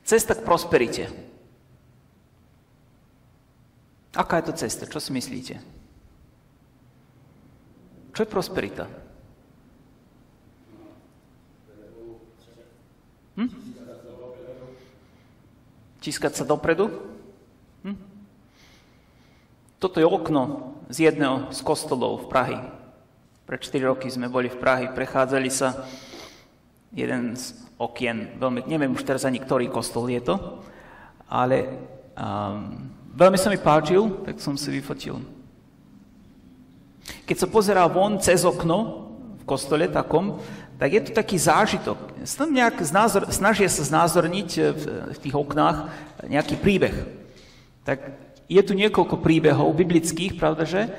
Cesta k prosperite. Aká je to cesta? Čo si myslíte? Čo je prosperita? Tiskať sa dopredu? Toto je okno z jedného z kostolov v Prahy. Pred 4 roky sme boli v Prahy, prechádzali sa jeden z okien, neviem už teraz ani ktorý kostol je to, ale veľmi sa mi páčil, tak som si vyfotil. Keď sa pozerá von cez okno v kostole takom, tak je to taký zážitok. Snažia sa znázorniť v tých oknách nejaký príbeh. Tak je tu niekoľko príbehov biblických, pravdaže?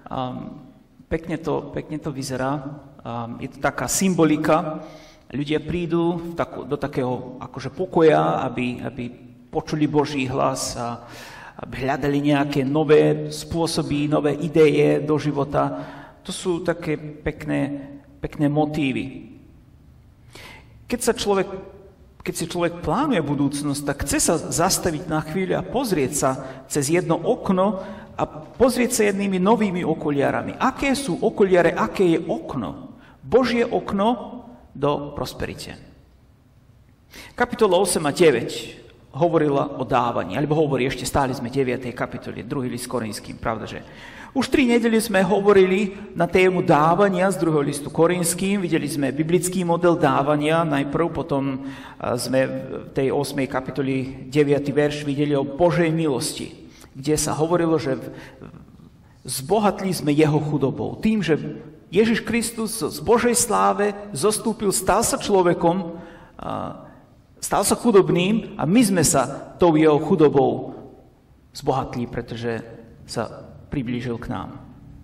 Pekne to vyzerá. Je to taká symbolika. Ľudia prídu do takého akože pokoja, aby počuli Boží hlas a aby hľadali nejaké nové spôsoby, nové ideje do života. To sú také pekné motívy. Keď si človek plánuje budúcnosť, tak chce sa zastaviť na chvíľu a pozrieť sa cez jedno okno a pozrieť sa jednými novými okuliarami. Aké sú okuliare, aké je okno? Božie okno do prosperite. Kapitola 8 a 9 hovorila o dávaní, alebo hovorí, ešte stále sme v 9. kapitole, 2. list Korinským, pravdaže? Už 3 nedely sme hovorili na tému dávania z 2. listu Korinským, videli sme biblický model dávania, najprv potom sme v tej 8. kapitoli 9. verš videli o Božej milosti, kde sa hovorilo, že zbohatli sme jeho chudobou. Tým, že Ježiš Kristus z Božej sláve zostúpil, stal sa človekom, stal sa chudobným a my sme sa tou jeho chudobou zbohatli, pretože sa priblížil k nám.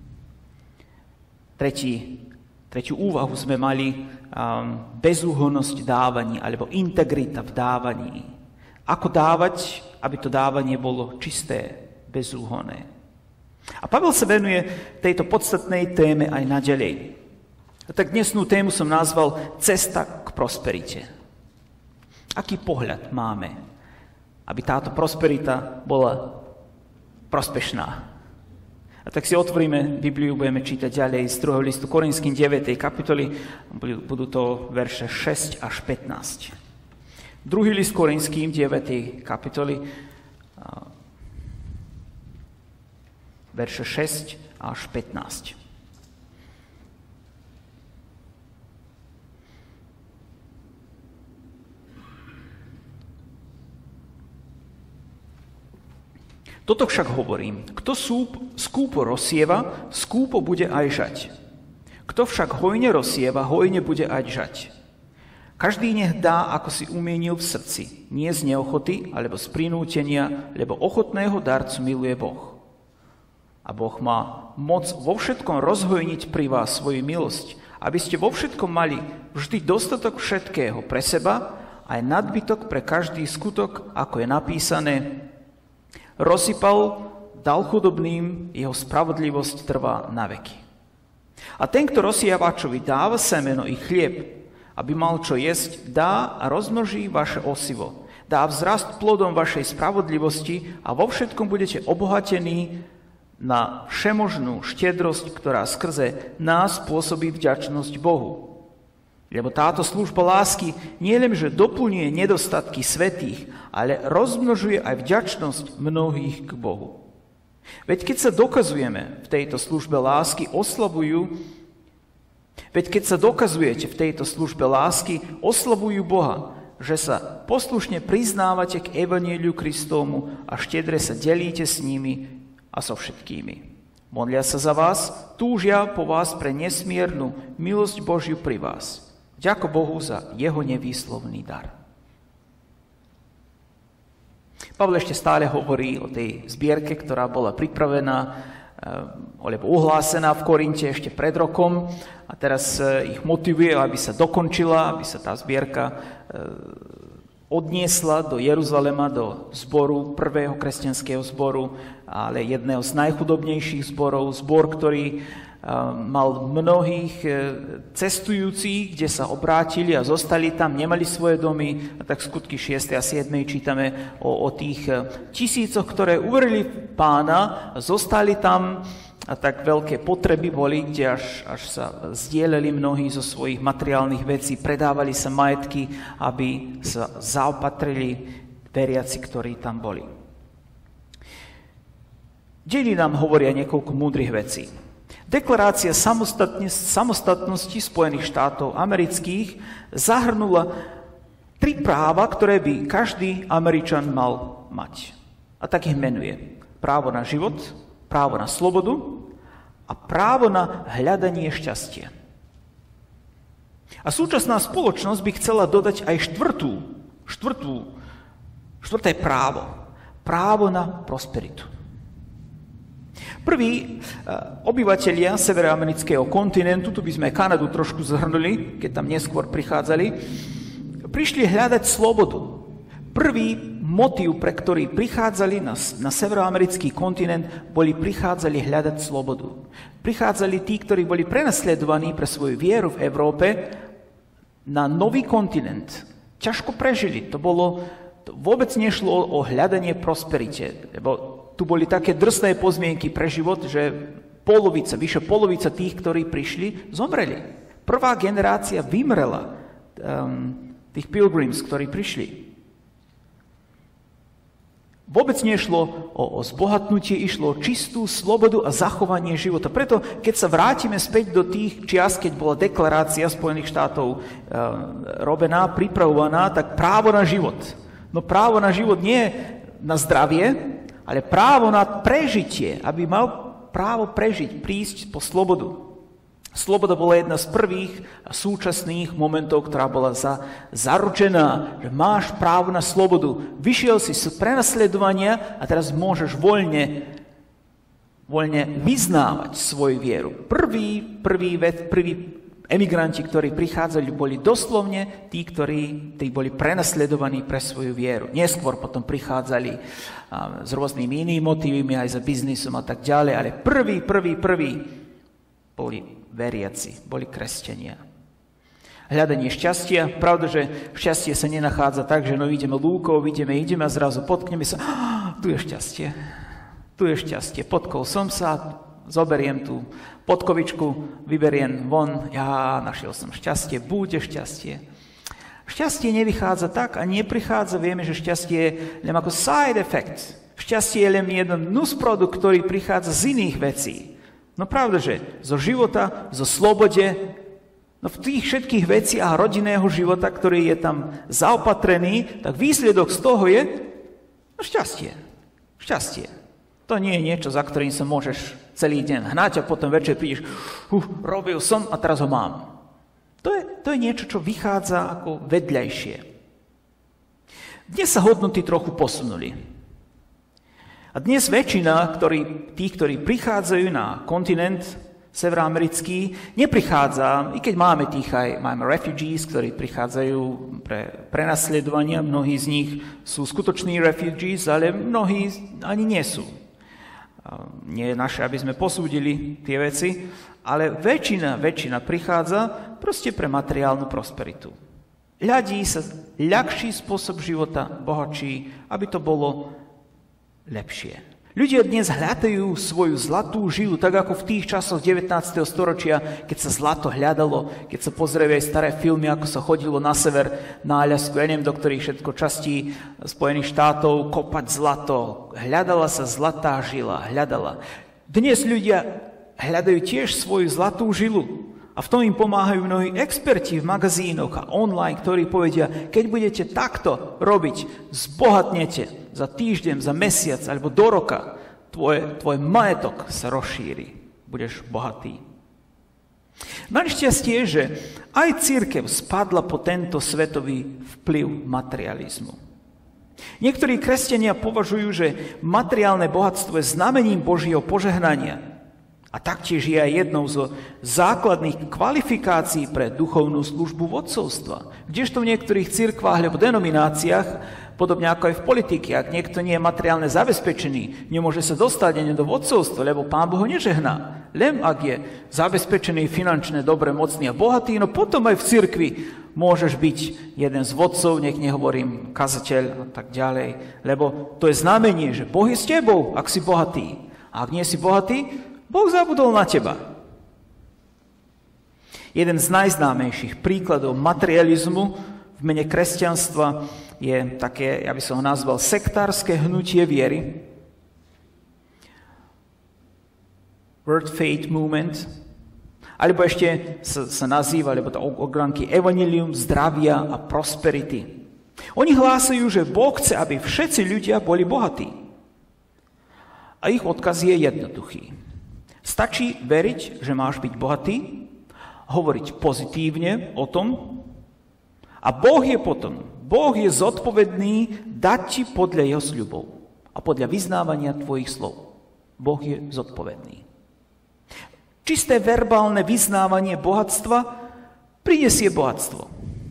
Tretiu úvahu sme mali bezúhonnosť dávaní alebo integrita v dávaní. Ako dávať, aby to dávanie bolo čisté, bezúhonné. A Pavel sa venuje tejto podstatnej téme aj naďalej. A tak dnesnú tému som nazval Cesta k prosperite. Aký pohľad máme, aby táto prosperita bola prospešná? A tak si otvoríme Bibliu, budeme čítať ďalej z 2. listu Korinským 9. kapitoly, budú to verše 6 až 15. 2. list Korinským 9. kapitoly, verše 6 až 15. Toto však hovorím, kto skúpo rozsieva, skúpo bude aj žať. Kto však hojne rozsieva, hojne bude aj žať. Každý nech dá, ako si umienil v srdci, nie z neochoty, alebo z prinútenia, lebo ochotného darcu miluje Boh. A Boh má moc vo všetkom rozhojniť pri vás svoju milosť, aby ste vo všetkom mali vždy dostatok všetkého pre seba, aj nadbytok pre každý skutok, ako je napísané, rozsypal, dal chudobným, jeho spravodlivosť trvá na veky. A ten, kto rozsievačovi dáva semeno i chlieb, aby mal čo jesť, dá a rozmnoží vaše osivo. Dá vzrast plodom vašej spravodlivosti a vo všetkom budete obohatení na všemožnú štedrosť, ktorá skrze nás pôsobí vďačnosť Bohu. Lebo táto služba lásky nielenže doplňuje nedostatky svätých, ale rozmnožuje aj vďačnosť mnohých k Bohu. Veď keď sa dokazujeme v tejto službe lásky, oslavujú Boha, že sa poslušne priznávate k evanjeliu Kristovmu a štedre sa delíte s nimi a so všetkými. Modlia sa za vás, túžia po vás pre nesmiernu milosť Božiu pri vás. Ďakujem Bohu za jeho nevýslovný dar. Pavel ešte stále hovorí o tej zbierke, ktorá bola pripravená alebo uhlásená v Korinte ešte pred rokom a teraz ich motivuje, aby sa dokončila, aby sa tá zbierka odniesla do Jeruzalema, do zboru, prvého kresťanského zboru, ale jedného z najchudobnejších zborov, zbor, ktorý mal mnohých cestujúcich, kde sa obrátili a zostali tam, nemali svoje domy. A tak skutky 6. a 7. čítame o tých tisícoch, ktoré uverili Pána, zostali tam a tak veľké potreby boli, kde až sa zdieľali mnohí zo svojich materiálnych vecí, predávali sa majetky, aby sa zaopatrili veriaci, ktorí tam boli. Dejiny nám hovoria niekoľko múdrych vecí. Deklarácia samostatnosti Spojených štátov amerických zahrnula 3 práva, ktoré by každý Američan mal mať. A tak ich menuje. Právo na život, právo na slobodu a právo na hľadanie šťastia. A súčasná spoločnosť by chcela dodať aj štvrté právo. Právo na prosperitu. Prví obyvatelia severoamerického kontinentu, tu by sme Kanadu trošku zhrnuli, keď tam neskôr prichádzali, prišli hľadať slobodu. Prvý motív, pre ktorý prichádzali na severoamerický kontinent, prichádzali hľadať slobodu. Prichádzali tí, ktorí boli prenasledovaní pre svoju vieru v Európe, na nový kontinent. Ťažko prežili. Vôbec nešlo o hľadanie prosperite, lebo tu boli také drsné podmienky pre život, že vyše polovica tých, ktorí prišli, zomreli. Prvá generácia vymrela, tých pilgrims, ktorí prišli. Vôbec nešlo o zbohatnutie, išlo o čistú slobodu a zachovanie života. Preto, keď sa vrátime späť do tých čias, keď bola deklarácia Spojených štátov robená, pripravovaná, tak právo na život. No právo na život nie na zdravie, ale právo na prežitie, aby mal právo prežiť, prísť po slobodu. Sloboda bola jedna z prvých súčasných momentov, ktorá bola zaručená, že máš právo na slobodu. Vyšiel si z prenasledovania a teraz môžeš voľne vyznávať svoju vieru. Prví emigranti, ktorí prichádzali, boli doslovne tí, ktorí boli prenasledovaní pre svoju vieru. Neskôr potom prichádzali s rôznymi inými motívmi, aj za biznisom a tak ďalej, ale prví boli veriaci, boli kresťania. Hľadanie šťastia, pravda, že šťastie sa nenachádza tak, že ideme lúkou, ideme a zrazu potkneme sa, tu je šťastie, potkol som sa, zoberiem tú podkovičku, vyberiem von, našiel som šťastie, bude šťastie. Šťastie nevychádza tak a neprichádza, vieme, že šťastie je len ako side effect. Šťastie je len jeden nusprodukt, ktorý prichádza z iných vecí. No pravda, že zo života, zo slobode, v tých všetkých veciach rodinného života, ktorý je tam zaopatrený, tak výsledok z toho je šťastie. Šťastie. To nie je niečo, za ktorým sa môžeš celý deň hnať a potom večer prídeš, robil som a teraz ho mám. To je niečo, čo vychádza ako vedľajšie. Dnes sa hodnoty trochu posunuli. A dnes väčšina tých, ktorí prichádzajú na kontinent severoamerický, neprichádza, i keď máme refugees, ktorí prichádzajú pre prenasledovania, mnohí z nich sú skutoční refugees, ale mnohí ani nie sú. Nie je naše, aby sme posúdili tie veci, ale väčšina prichádza proste pre materiálnu prosperitu. Hľadí sa ľahší spôsob života, bohatší, aby to bolo lepšie. Ľudia dnes hľadajú svoju zlatú žilu, tak ako v tých časoch 19. storočia, keď sa zlato hľadalo, keď sa pozrieme aj staré filmy, ako sa chodilo na sever, na Aľasku, ja neviem, do ktorých všetko častí Spojených štátov, kopať zlato. Hľadala sa zlatá žila, Dnes ľudia hľadajú tiež svoju zlatú žilu. A v tom im pomáhajú mnohí experti v magazínoch a online, ktorí povedia, keď budete takto robiť, zbohatnete za týždeň, za mesiac alebo do roka, tvoj majetok sa rozšíri. Budeš bohatý. Našťastie, že aj cirkev spadla po tento svetový vplyv materializmu. Niektorí kresťania považujú, že materiálne bohatstvo je znamením Božieho požehnania. A taktiež je aj jednou zo základných kvalifikácií pre duchovnú službu vodcovstva. Kdežto v niektorých cirkvách alebo denomináciách Podobne ako aj v politike. Ak niekto nie je materiálne zabezpečený, nemôže sa dostať ani do vodcovstva, lebo Pán Boh ho nežehná. Len ak je zabezpečený finančne, dobre, mocný a bohatý, no potom aj v cirkvi môžeš byť jeden z vodcov, nech nehovorím kazateľ a tak ďalej. Lebo to je znamenie, že Boh je s tebou, ak si bohatý. A ak nie si bohatý, Boh zabudol na teba. Jeden z najznámejších príkladov materializmu v mene kresťanstva je také, ja by som ho nazval, sektárske hnutie viery. Word Faith Movement. Alebo ešte sa nazýva, alebo to ogranky Evangelium zdravia a prosperity. Oni hlásajú, že Boh chce, aby všetci ľudia boli bohatí. A ich odkaz je jednoduchý. Stačí veriť, že máš byť bohatý, hovoriť pozitívne o tom a Boh je zodpovedný dať ti podľa jeho sľubov a podľa vyznávania tvojich slov. Boh je zodpovedný. Čisté verbálne vyznávanie bohatstva prinesie bohatstvo.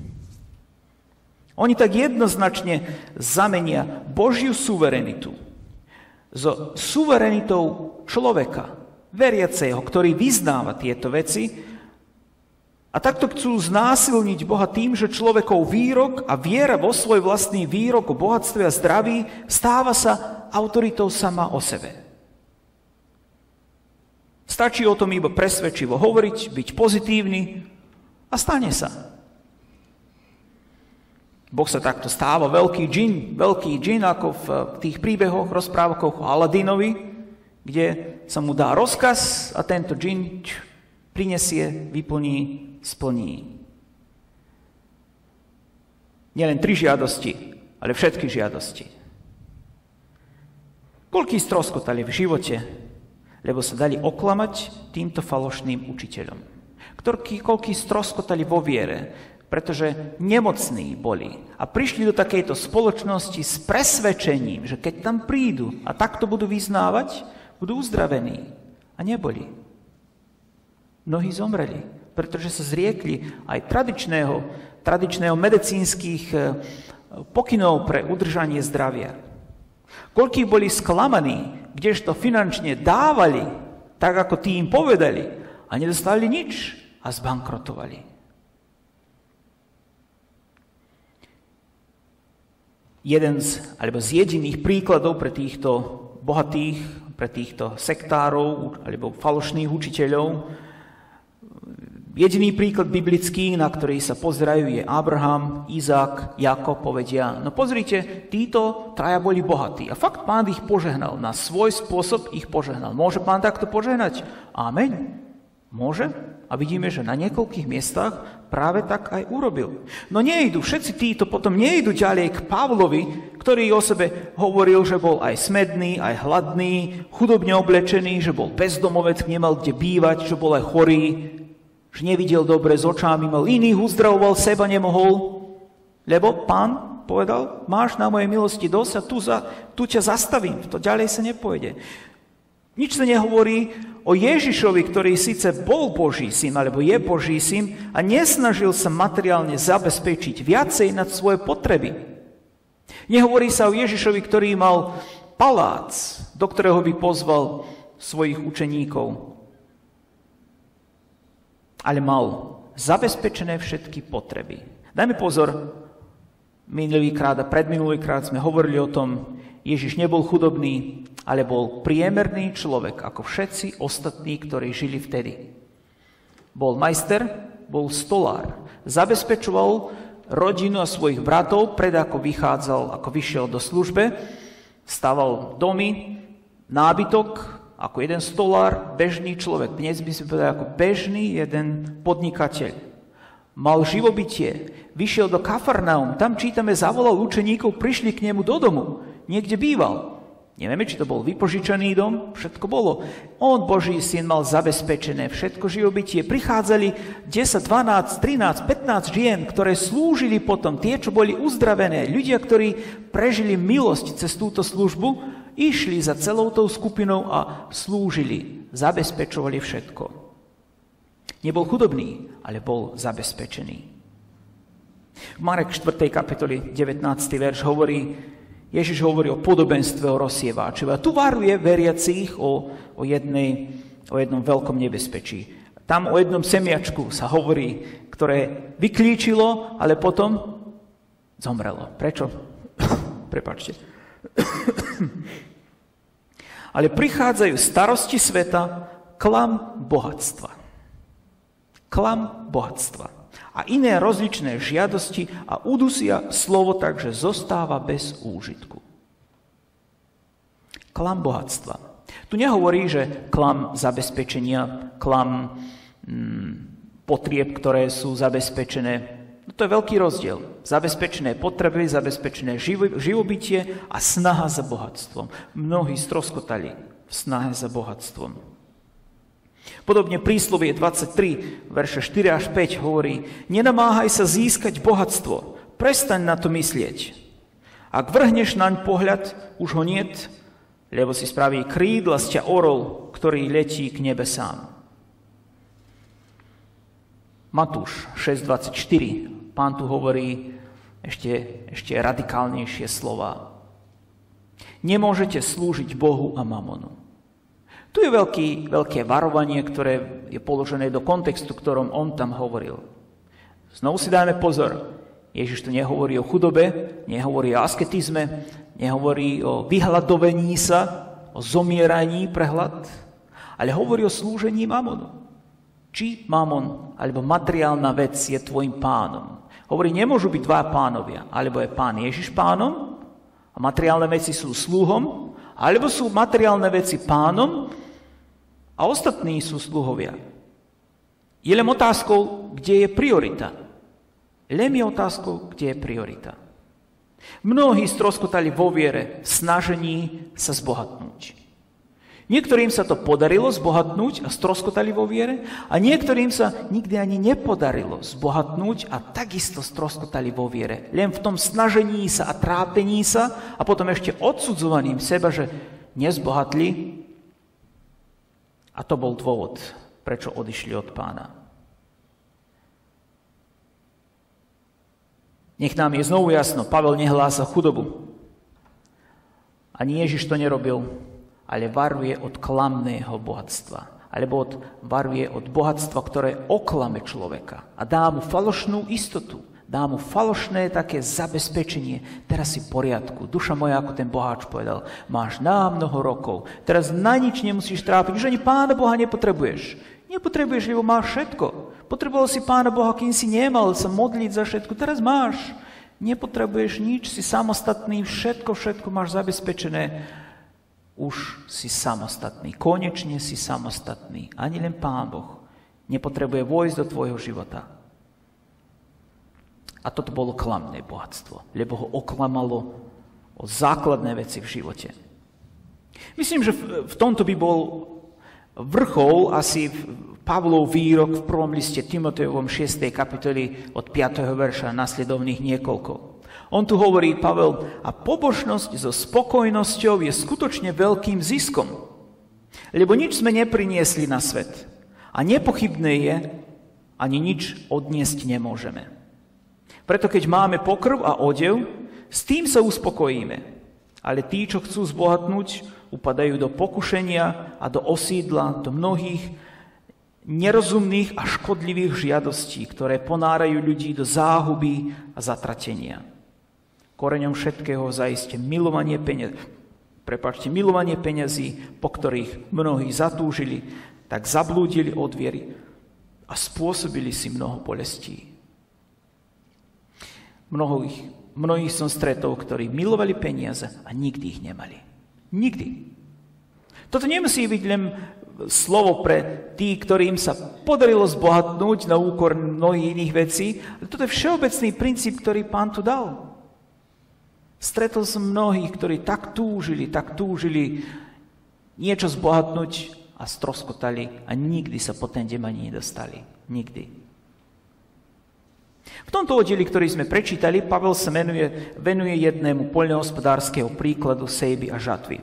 Oni tak jednoznačne zamenia Božiu suverenitu so suverenitou človeka, veriaceho, ktorý vyznáva tieto veci. A takto chcú znásilniť Boha tým, že človekov výrok a viera vo svoj vlastný výrok o bohatstve a zdraví stáva sa autoritou sama o sebe. Stačí o tom iba presvedčivo hovoriť, byť pozitívny a stane sa. Boh sa takto stáva veľký džin, ako v tých príbehoch, rozprávkoch o Aladinovi, kde sa mu dá rozkaz a tento džin prinesie, vyplní, splní. Nielen 3 žiadosti, ale všetky žiadosti. Koľkí stroskotali v živote, lebo sa dali oklamať týmto falošným učiteľom. Koľkí stroskotali vo viere, pretože nemocní boli a prišli do takejto spoločnosti s presvedčením, že keď tam prídu a takto budú vyznávať, budú uzdravení. A neboli. Mnohí zomreli, pretože sa zriekli aj tradičného medicínskych pokynov pre udržanie zdravia. Koľkí boli sklamaní, kdežto finančne dávali, tak ako tí im povedali, a nedostali nič a zbankrotovali. Jeden z jediných príkladov pre týchto bohatých, pre týchto sektárov alebo falošných učiteľov, jediný príklad biblický, na ktorý sa pozerajú, je Abraham, Izák, Jakob, povedia, no pozrite, títo traja boli bohatí. A fakt Pán ich požehnal, na svoj spôsob ich požehnal. Môže Pán takto požehnať? Amen. Môže. A vidíme, že na niekoľkých miestach práve tak aj urobil. No všetci títo potom nejdu ďalej k Pavlovi, ktorý o sebe hovoril, že bol aj smedný, aj hladný, chudobne oblečený, že bol bezdomovec, nemal kde bývať, že bol aj chorý, že nevidel dobre s očami, mal iných, uzdravoval, seba nemohol, lebo Pán povedal, máš na mojej milosti dosť a tu ťa zastavím, to ďalej sa nepôjde. Nič sa nehovorí o Ježišovi, ktorý síce bol Boží syn, alebo je Boží syn a nesnažil sa materiálne zabezpečiť viacej nad svoje potreby. Nehovorí sa o Ježišovi, ktorý mal palác, do ktorého by pozval svojich učeníkov, ale mal zabezpečené všetky potreby. Dajme pozor, minulýkrát a predminulýkrát sme hovorili o tom, Ježiš nebol chudobný, ale bol priemerný človek, ako všetci ostatní, ktorí žili vtedy. Bol majster, bol stolár. Zabezpečoval rodinu a svojich bratov, pred ako vyšiel do službe, staval domy, nábytok, ako jeden stolár, bežný človek. Dnes by sme povedali ako bežný jeden podnikateľ. Mal živobytie, vyšiel do Kafarnaum, tam čítame, zavolal učeníkov, prišli k nemu do domu, niekde býval. Nevieme, či to bol vypožičaný dom, všetko bolo. On, Boží syn, mal zabezpečené všetko živobytie. Prichádzali 10, 12, 13, 15 žien, ktoré slúžili potom, tie, čo boli uzdravené. Ľudia, ktorí prežili milosť cez túto službu, išli za celou tou skupinou a slúžili, zabezpečovali všetko. Nebol chudobný, ale bol zabezpečený. V Marek 4. kapitoli 19. verš Ježiš hovorí o podobenstve o rozsievačovi. A tu varuje veriacich o jednom veľkom nebezpečí. Tam o jednom semiačku sa hovorí, ktoré vyklíčilo, ale potom zomrelo. Prečo? Prepáčte. Ale prichádzajú starosti sveta, klam bohatstva. Klam bohatstva. A iné rozličné žiadosti a udusia slovo, takže zostáva bez úžitku. Klam bohatstva. Tu nehovorí, že klam zabezpečenia, klam potrieb, ktoré sú zabezpečené. To je veľký rozdiel. Zabezpečené potreby, zabezpečené živobytie a snaha za bohatstvom. Mnohí stroskotali v snahe za bohatstvom. Podobne príslovie 23, verše 4 až 5 hovorí: nenamáhaj sa získať bohatstvo, prestaň na to myslieť. Ak vrhneš naň pohľad, už ho niet, lebo si spraví krídla z ťa orol, ktorý letí k nebesám. Matúš 6.24, Pán tu hovorí ešte radikálnejšie slova. Nemôžete slúžiť Bohu a mamonu. Tu je veľké varovanie, ktoré je položené do kontextu, ktorom on tam hovoril. Znovu si dajme pozor. Ježiš tu nehovorí o chudobe, nehovorí o asketizme, nehovorí o vyhľadovení sa, o zomieraní pre hlad, ale hovorí o slúžení mamonu. Či mamon, alebo materiálna vec je tvojim pánom. Hovorí, nemôžu byť dva pánovia. Alebo je pán Ježiš pánom a materiálne veci sú sluhom, alebo sú materiálne veci pánom a ostatní sú sluhovia. Je len otázkou, kde je priorita. Len je otázkou, kde je priorita. Mnohí stroskotali vo viere v snažení sa zbohatnúť. Niektorým sa to podarilo zbohatnúť a stroskotali vo viere a niektorým sa nikdy ani nepodarilo zbohatnúť a takisto stroskotali vo viere. Len v tom snažení sa a trápení sa a potom ešte odsudzovaním seba, že nezbohatli. A to bol dôvod, prečo odišli od Pána. Nech nám je znovu jasno, Pavel nehlása chudobu. Ani Ježiš to nerobil, ale varuje od klamného bohatstva. Alebo varuje od bohatstva, ktoré oklame človeka a dá mu falošnú istotu. Dá mu falošné také zabezpečenie. Teraz si v poriadku. Duša moja, ako ten boháč povedal, máš na mnoho rokov. Teraz na nič nemusíš trápiť. Už ani Pána Boha nepotrebuješ. Nepotrebuješ, lebo máš všetko. Potreboval si Pána Boha, kým si nemal sa modliť za všetko. Teraz máš. Nepotrebuješ nič, si samostatný, všetko máš zabezpečené. Už si samostatný. Konečne si samostatný. Ani len Pán Boh nepotrebuje vojsť do tvojho života. A toto bolo klamné bohatstvo, lebo ho oklamalo o základné veci v živote. Myslím, že v tomto by bol vrchol asi Pavlov výrok v prvom liste Timotejovom 6. kapitoli od 5. verša nasledovných niekoľko. On tu hovorí, Pavel, a pobožnosť so spokojnosťou je skutočne veľkým ziskom, lebo nič sme nepriniesli na svet a nepochybné je, ani nič odniesť nemôžeme. Preto keď máme pokrv a odev, s tým sa uspokojíme, ale tí, čo chcú zbohatnúť, upadajú do pokušenia a do osídla, do mnohých nerozumných a škodlivých žiadostí, ktoré ponárajú ľudí do záhuby a zatratenia. Koreňom všetkého zaiste milovanie peňazí, po ktorých mnohí zatúžili, tak zablúdili od viery a spôsobili si mnoho bolestí. Mnohých som stretol, ktorí milovali peniaze a nikdy ich nemali. Nikdy. Toto nemusí byť len slovo pre tých, ktorým sa podarilo zbohatnúť na úkor mnohých iných vecí, ale toto je všeobecný princíp, ktorý Pán tu dal. Stretol som mnohých, ktorí tak túžili niečo zbohatnúť a stroskotali a nikdy sa po ten deň ani nedostali. Nikdy. V tomto oddeli, ktorý sme prečítali, Pavel sa venuje jednému poľnohospodárskeho príkladu sejby a žatvy.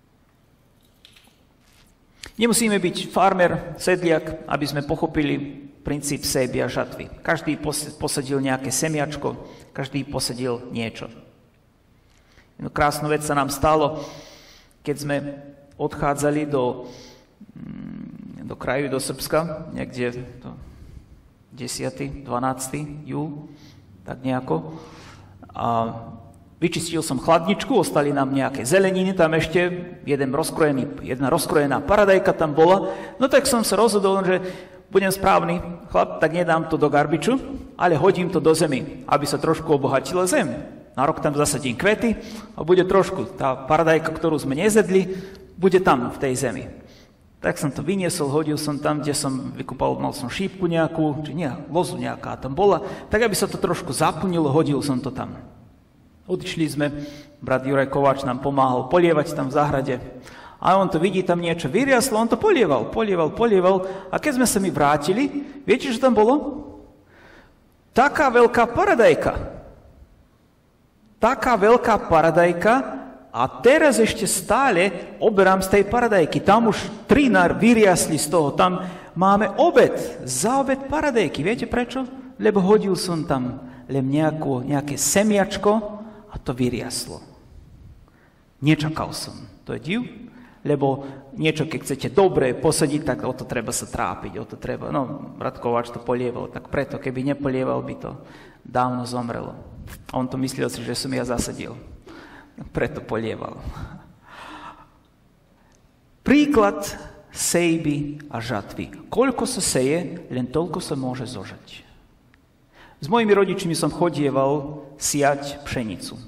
Nemusíme byť farmer, sedliak, aby sme pochopili, princíp sejby a žatvy. Každý posadil nejaké semiačko, každý posadil niečo. Jednu krásnu vec sa nám stalo, keď sme odchádzali do kraju, do Srbska, niekde 10. 12. júl, tak nejako. A vyčistil som chladničku, ostali nám nejaké zeleniny, tam ešte jedna rozkrojená paradajka tam bola. No tak som sa rozhodol, že budem správny chlap, tak nedám to do garbiču, ale hodím to do zemi, aby sa trošku obohatila zem. Na rok tam zasadím kvety a bude trošku. Tá paradajka, ktorú sme nezjedli, bude tam v tej zemi. Tak som to vyniesol, hodil som tam, kde som vykúpal, mal som šípku nejakú, či nie, lozu nejaká tam bola, tak aby sa to trošku zaplnilo, hodil som to tam. Odišli sme, brat Juraj Kováč nám pomáhal polievať tam v záhrade. A on to vidí, tam niečo vyriaslo, on to polieval. A keď sme sa mi vrátili, viete, čo tam bolo? Taká veľká paradajka a teraz ešte stále oberám z tej paradajky. Tam už 3 vyriasli z toho. Tam máme za obed paradajky. Viete prečo? Lebo hodil som tam len nejaké semiačko a to vyriaslo. Nečakal som. To je div? Lebo niečo, keď chcete dobre posadiť, tak o to treba sa trápiť, brat Kováč to polieval, tak preto, keby nepolieval, by to dávno zomrelo. On to myslel si, že som ja zasadil. Preto polieval. Príklad sejby a žatvy. Koľko sa seje, len toľko sa môže zožať. S mojimi rodičmi som chodieval siať pšenicu.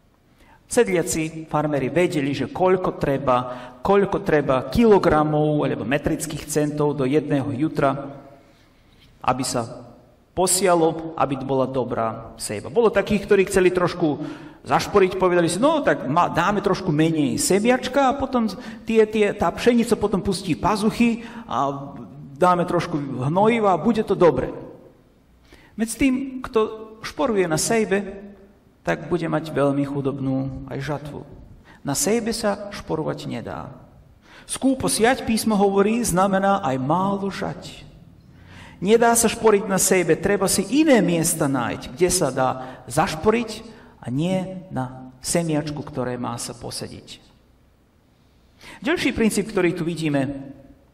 Sedliaci farmeri vedeli, že koľko treba kilogramov alebo metrických centov do jedného jutra, aby sa posialo, aby to bola dobrá sejba. Bolo takých, ktorí chceli trošku zašporiť, povedali si, tak dáme trošku menej semiačka a potom tá pšenica potom pustí pazuchy a dáme trošku hnojiva a bude to dobre. Medzi tým, kto šporuje na sejbe, tak bude mať veľmi chudobnú aj žatvu. Na sejbe sa šporovať nedá. Skúpo siať, písmo hovorí, znamená aj málo žať. Nedá sa šporiť na sejbe, treba si iné miesta nájsť, kde sa dá zašporiť a nie na semiačku, ktoré má sa posadiť. Ďalší princíp, ktorý tu vidíme,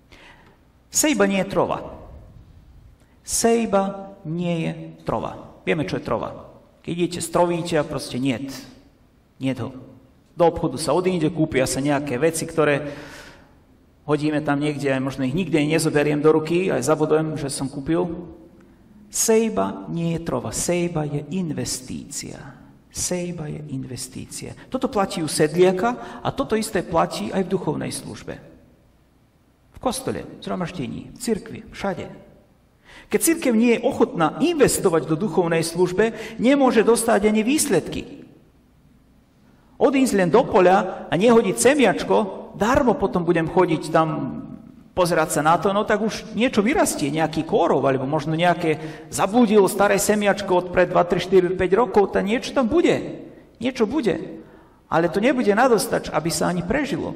sejba nie je trova. Sejba nie je trova. Vieme, čo je trova. Keď idete z trovíťa, proste niet ho. Do obchodu sa odíde, kúpia sa nejaké veci, ktoré hodíme tam niekde, aj možno ich nikdy nezoberiem do ruky, aj zabudujem, že som kúpil. Sejba nie je trova, sejba je investícia. Sejba je investícia. Toto platí u sedliaka a toto isté platí aj v duchovnej službe. V kostole, v zhromaždení, v cirkvi, všade. Keď cirkev nie je ochotná investovať do duchovnej službe, nemôže dostať ani výsledky. Odísť len do poľa a nehodiť semiačko, darmo potom budem chodiť tam, pozerať sa na to, tak už niečo vyrastie, nejaký kôrov, alebo možno nejaké zabudilo staré semiačko od pred 2, 3, 4, 5 rokov, tak niečo tam bude. Niečo bude. Ale to nebude nadostač, aby sa ani prežilo.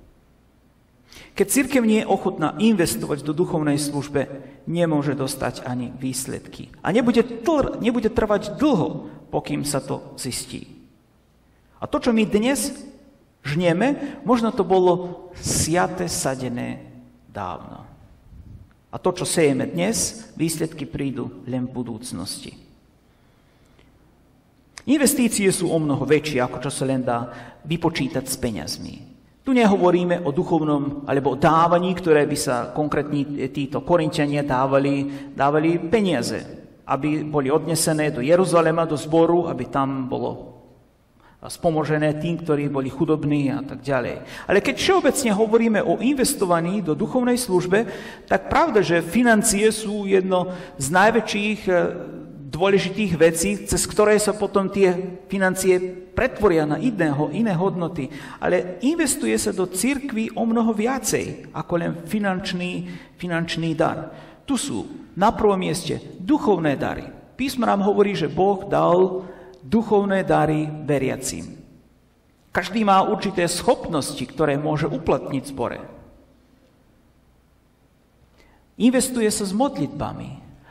Keď cirkev nie je ochotná investovať do duchovnej službe, nemôže dostať ani výsledky. A nebude trvať dlho, pokým sa to zistí. A to, čo my dnes žnieme, možno to bolo siate, sadené dávno. A to, čo sejeme dnes, výsledky prídu len v budúcnosti. Investície sú omnoho väčšie, ako čo sa len dá vypočítať s peňazmi. Tu nehovoríme o duchovnom alebo o dávaní, ktoré by sa konkrétne títo Korinťania dávali peniaze, aby boli odnesené do Jeruzalema, do zboru, aby tam bolo spomožené tým, ktorí boli chudobní a tak ďalej. Ale keď všeobecne hovoríme o investovaní do duchovnej službe, tak pravda, že financie sú jedno z najväčších dôležitých vecí, cez ktoré sa potom tie financie pretvoria na iné hodnoty. Ale investuje sa do cirkvi o mnoho viacej, ako len finančný dar. Tu sú na prvom mieste duchovné dary. Písmo nám hovorí, že Boh dal duchovné dary veriacim. Každý má určité schopnosti, ktoré môže uplatniť v zbore. Investuje sa s modlitbami.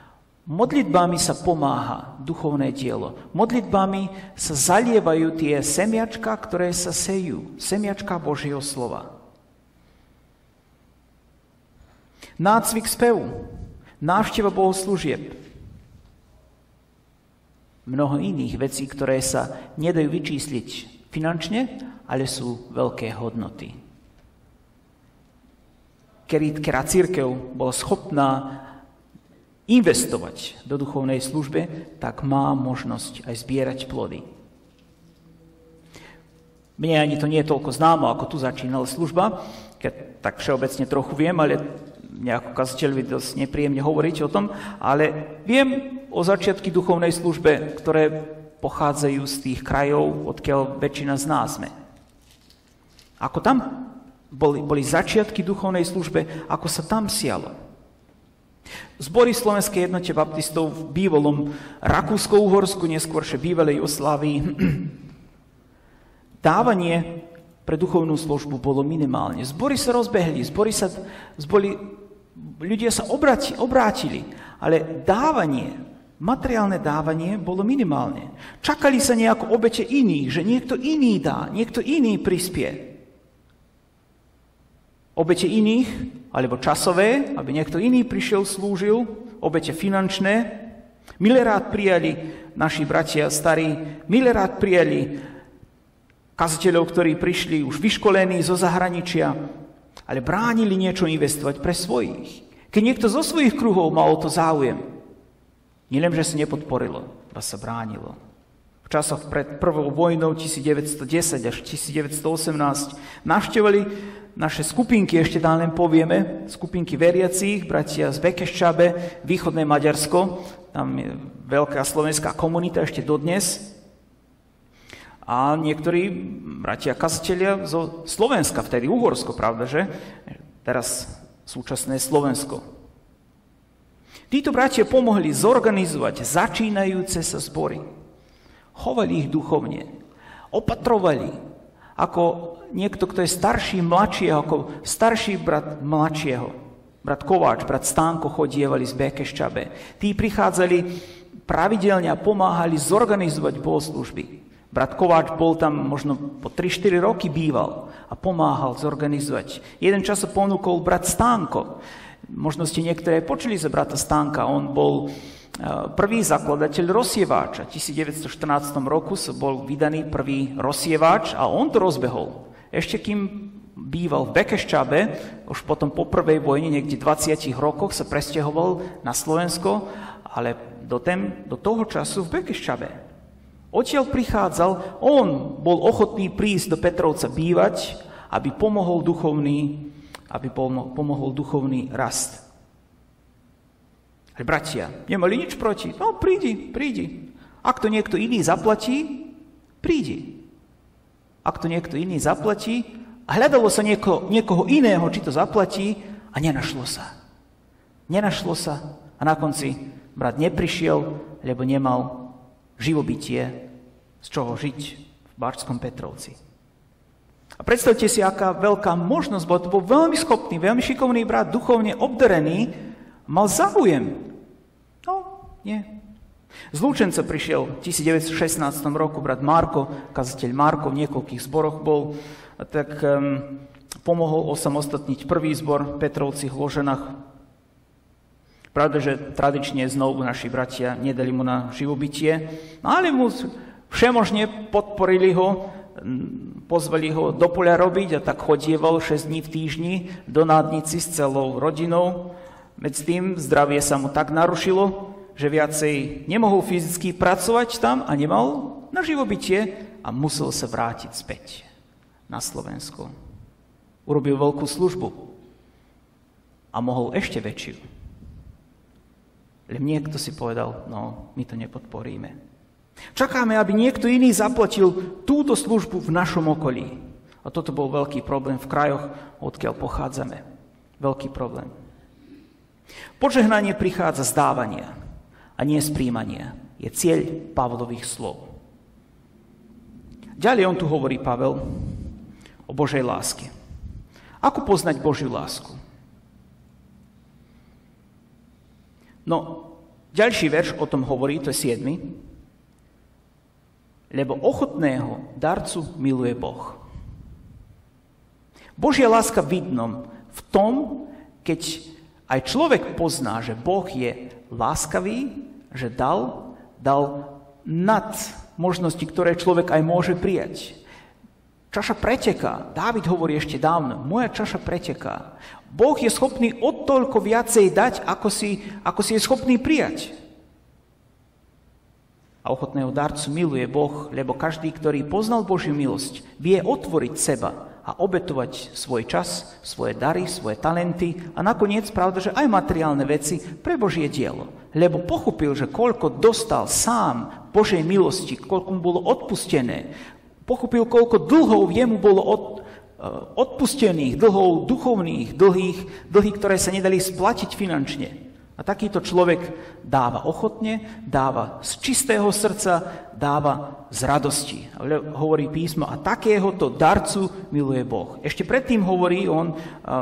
Modlitbami sa pomáha duchovné dielo. Modlitbami sa zalievajú tie semiačka, ktoré sa sejú. Semiačka Božieho slova. Nácvik spevu, návšteva bohoslúžieb. Mnoho iných vecí, ktoré sa nedajú vyčísliť finančne, ale sú veľké hodnoty. Keď cirkev bola schopná investovať do duchovnej službe, tak má možnosť aj zbierať plody. Mne ani to nie je toľko známo, ako tu začínala služba, keď tak všeobecne trochu viem, ale nejako kazateľovi dosť nepríjemne hovoriť o tom, ale viem o začiatky duchovnej službe, ktoré pochádzajú z tých krajov, odkiaľ väčšina z nás sme. Ako tam boli začiatky duchovnej službe, ako sa tam sialo. Zbory Slovenskej jednote baptistov v bývalom Rakúsko-Uhorsku, neskôršie bývalej Jugoslávii, dávanie pre duchovnú službu bolo minimálne. Zbory sa rozbehli, ľudia sa obrátili, ale materiálne dávanie bolo minimálne. Čakali sa nejako obete iných, že niekto iný dá, niekto iný prispie. Obete iných, alebo časové, aby niekto iný prišiel, slúžil, obete finančné. Milerád prijali naši bratia starí, milerád prijali kazateľov, ktorí prišli už vyškolení zo zahraničia, ale bránili niečo investovať pre svojich. Keď niekto zo svojich kruhov mal o to záujem, nielen, že sa nepodporilo, iba sa bránilo. V časoch pred prvou vojnou 1910 až 1918 navštevovali naše skupinky, ešte tam len povieme, skupinky veriacich, bratia z Bekeščabe, východné Maďarsko, tam je veľká slovenská komunita ešte dodnes. A niektorí bratia kazatelia zo Slovenska, vtedy Uhorsko, pravda, že? Teraz súčasné Slovensko. Títo bratia pomohli zorganizovať začínajúce sa zbory. Chovali ich duchovne, opatrovali ako niekto, kto je starší, mladšieho, ako starší brat mladšieho. Brat Kováč, brat Stánko chodievali z Bekeščabe. Tí prichádzali pravidelne a pomáhali zorganizovať bohoslužby. Brat Kováč bol tam možno po 3-4 roky býval a pomáhal zorganizovať. Jeden čas sa ponúkol brat Stánko. Možno ste niektoré počuli za brata Stánka. On bol prvý zakladateľ rozsieváča. V 1914 roku sa bol vydaný prvý rozsieváč a on to rozbehol. Ešte kým býval v Bekeščabe, už potom po prvej vojne, niekde v 20 rokoch sa presťahoval na Slovensko, ale do toho času v Bekeščabe. Odtiaľ prichádzal, on bol ochotný prísť do Petrovca bývať, aby pomohol duchovný rast. Ale bratia, nemali nič proti. No, prídi. Ak to niekto iný zaplatí, prídi. Ak to niekto iný zaplatí, a hľadalo sa niekoho iného, či to zaplatí, a nenašlo sa. A na konci brat neprišiel, lebo nemal živobytie, z čoho žiť v Bačskom Petrovci. A predstavte si, aká veľká možnosť bola. To bol veľmi schopný, veľmi šikovný brat, duchovne obdarený, mal záujem. No, nie. Z Lučenca prišiel v 1916 roku brat Marko, kazateľ Marko, v niekoľkých zboroch bol, tak pomohol osamostatniť prvý zbor Petrovci v Loženách. Pravda, že tradične znovu naši bratia nedali mu na živobytie, ale mu všemožne podporili ho, pozvali ho do poľa robiť a tak chodieval 6 dní v týždni do Nádnici s celou rodinou. Medzi tým zdravie sa mu tak narušilo, že viacej nemohol fyzicky pracovať tam a nemal na živobytie a musel sa vrátiť späť na Slovensko. Urobil veľkú službu a mohol ešte väčšiu. Len niekto si povedal, no, my to nepodporíme. Čakáme, aby niekto iný zaplatil túto službu v našom okolí. A toto bol veľký problém v krajoch, odkiaľ pochádzame. Veľký problém. Požehnanie prichádza z dávania a nie z príjmania. Je cieľ Pavlových slov. Ďalej on tu hovorí, Pavel, o Božej láske. Ako poznať Božiu lásku? No, Ďalší verš o tom hovorí, to je 7. Lebo ochotného darcu miluje Boh. Božia láska vidno v tom, keď aj človek pozná, že Boh je láskavý, že dal nad možnosti, ktoré človek aj môže prijať. Čaša preteká. Dávid hovorí ešte dávno, moja čaša preteká. Boh je schopný o toľko viacej dať, ako si je schopný prijať. A ochotného darcu miluje Boh, lebo každý, ktorý poznal Božiu milosť, vie otvoriť seba a obetovať svoj čas, svoje dary, svoje talenty a nakoniec, pravda, že aj materiálne veci pre Božie dielo. Lebo pochopil, že koľko dostal sám Božej milosti, koľko mu bolo odpustené, pochopil, koľko dlhov jemu bolo odpustených, dlhov duchovných, dlhý, ktoré sa nedali splatiť finančne. A takýto človek dáva ochotne, dáva z čistého srdca, dáva z radosti. Hovorí písmo, a takéhoto darcu miluje Boh. Ešte predtým hovorí on,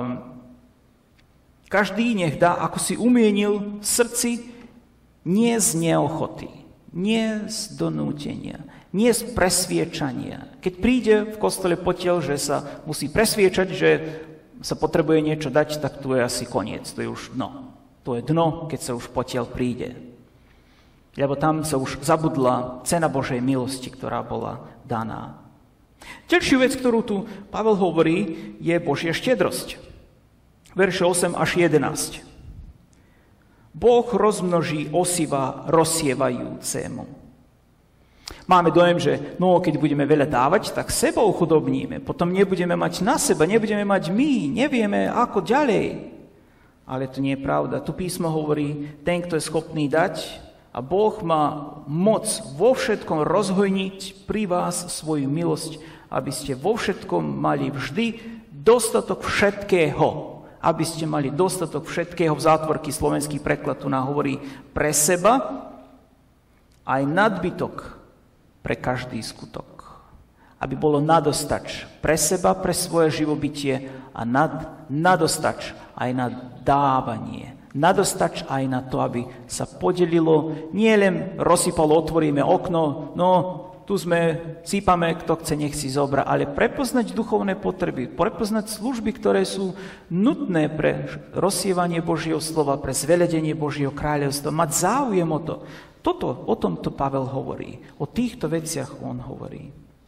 každý nech dá, ako si umienil v srdci, nie z neochoty, nie z donútenia, nie z presviečania. Keď príde v kostole potiaľ, že sa musí presviečať, že sa potrebuje niečo dať, tak to je asi koniec, to je už dno. To je dno, keď sa už potiaľ príde. Lebo tam sa už zabudla cena Božej milosti, ktorá bola daná. Ďalšiu vec, ktorú tu Pavel hovorí, je Božia štedrosť. Verše 8 až 11. Boh rozmnoží osiva rozsievajúcemu. Máme dojem, že keď budeme veľa dávať, tak seba uchudobníme. Potom nebudeme mať na seba, nebudeme mať my, nevieme ako ďalej. Ale to nie je pravda. Tu písmo hovorí, ten, kto je schopný dať, a Boh má moc vo všetkom rozhojniť pri vás svoju milosť, aby ste vo všetkom mali vždy dostatok všetkého. Aby ste mali dostatok všetkého. V zátvorky slovenský preklad tu nám hovorí pre seba, aj nadbytok pre každý skutok. Aby bolo nadostač pre seba, pre svoje živobytie a nadostač aj na dávanie. Nadostač aj na to, aby sa podelilo, nie len rozsypalo, otvoríme okno, tu sme, sípame, kto chce, nech si zobrá, ale prepoznať duchovné potreby, prepoznať služby, ktoré sú nutné pre rozsievanie Božieho slova, pre zveledenie Božieho kráľovstva, mať záujem o to. O tomto Pavel hovorí, o týchto veciach on hovorí.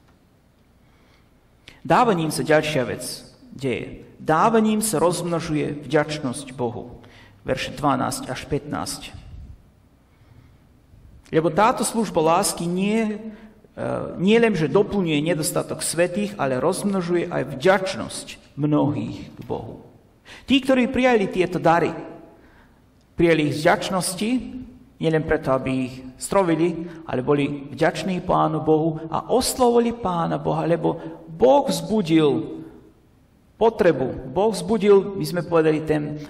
Dávaním sa ďalšia vec deje. Dávaním sa rozmnožuje vďačnosť Bohu. Verše 12 až 15. Lebo táto služba lásky nie len, že doplňuje nedostatok svätých, ale rozmnožuje aj vďačnosť mnohých k Bohu. Tí, ktorí prijali tieto dary, prijali ich z vďačnosti, nielen preto, aby ich strovili, ale boli vďační Pánu Bohu a oslovili Pána Boha, lebo Boh vzbudil potrebu. Boh vzbudil, my sme povedali,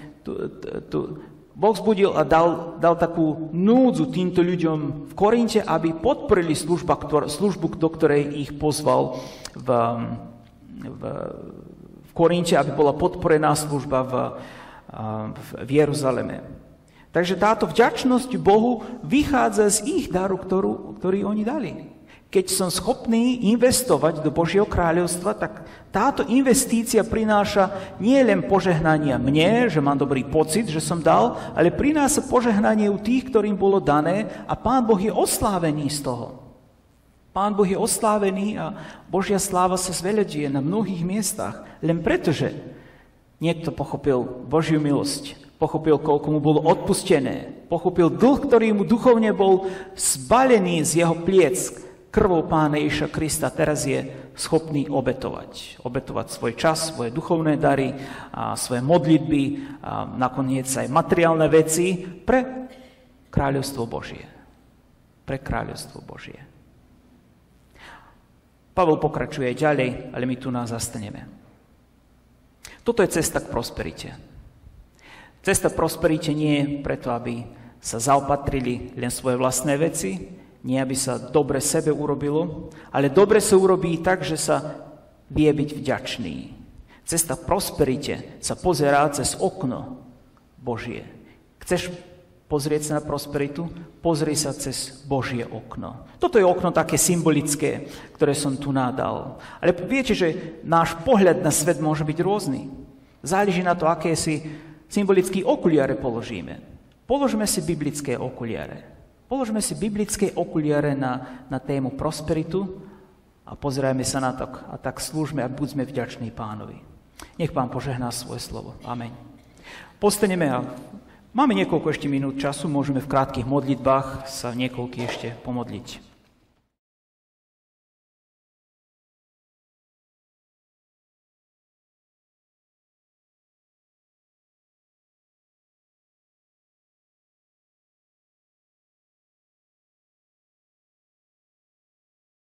Boh vzbudil a dal takú núdzu týmto ľuďom v Korinte, aby podporili službu, do ktorej ich pozval v Korinte, aby bola podporená služba v Jeruzaleme. Takže táto vďačnosť Bohu vychádza z ich daru, ktorý oni dali. Keď som schopný investovať do Božieho kráľovstva, tak táto investícia prináša nie len požehnania mne, že mám dobrý pocit, že som dal, ale prináša požehnanie u tých, ktorým bolo dané a Pán Boh je oslávený z toho. Pán Boh je oslávený a Božia sláva sa zveľaďuje na mnohých miestach, len pretože niekto pochopil Božiu milosť, pochopil, koľko mu bolo odpustené, pochopil dlh, ktorý mu duchovne bol zbalený z jeho pliec, krvou Pána Ježiša Krista, teraz je schopný obetovať. Obetovať svoj čas, svoje duchovné dary, a svoje modlitby, a nakoniec aj materiálne veci pre kráľovstvo Božie. Pre kráľovstvo Božie. Pavel pokračuje ďalej, ale my tu nás zastaneme. Toto je cesta k prosperite. Cesta k prosperite nie je preto, aby sa zaopatrili len svoje vlastné veci, nie aby sa dobre sebe urobilo, ale dobre sa urobí tak, že sa vie byť vďačný. Cesta k prosperite sa pozerá cez okno Božie. Chceš pozrieť sa na prosperitu, pozri sa cez Božie okno. Toto je okno také symbolické, ktoré som tu nadal. Ale viete, že náš pohľad na svet môže byť rôzny. Záleží na to, aké si symbolické okuliare položíme. Položme si biblické okuliare. Položme si biblické okuliare na tému prosperitu a pozerajme sa na to a tak slúžme a buďme vďační Pánovi. Nech Pán požehná svoje slovo. Amen. Postaneme a máme niekoľko ešte minút času, môžeme v krátkych modlitbách sa niekoľký ešte pomodliť.